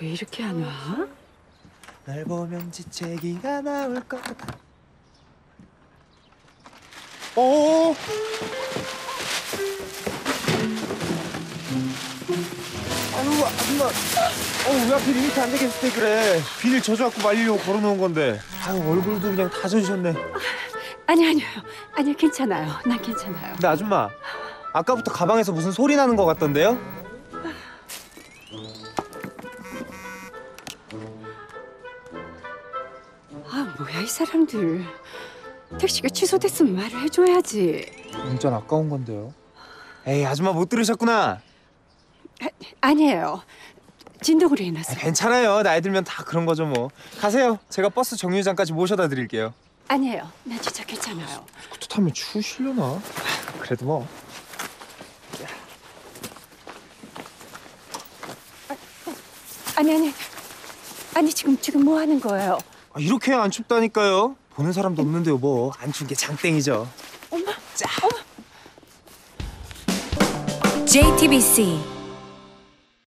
왜 이렇게 안 와? 날 보면 지채기가 나올 것 같아. 어. 아유, 아줌마. 왜 하필 이렇게 안 되게 했을 때 그래. 비닐 젖어갖고 말리려고 걸어놓은 건데. 아유, 얼굴도 그냥 다 젖으셨네. 아니요, 괜찮아요. 난 괜찮아요. 근데 아줌마, 아까부터 가방에서 무슨 소리 나는 것 같던데요? 아, 뭐야 이 사람들. 택시가 취소됐으면 말을 해줘야지. 운전 아까운 건데요. 에이, 아줌마 못 들으셨구나. 아니에요. 진동으로 해놨어요. 괜찮아요. 나이 들면 다 그런 거죠 뭐. 가세요. 제가 버스 정류장까지 모셔다 드릴게요. 아니에요. 난 진짜 괜찮아요. 스쿠터 타면 추우시려나? 그래도 뭐. 아니 지금 뭐 하는 거예요? 이렇게 해야 안 춥다니까요. 보는 사람도 없는데요 뭐. 안 추운 게 장땡이죠. 엄마. 자. JTBC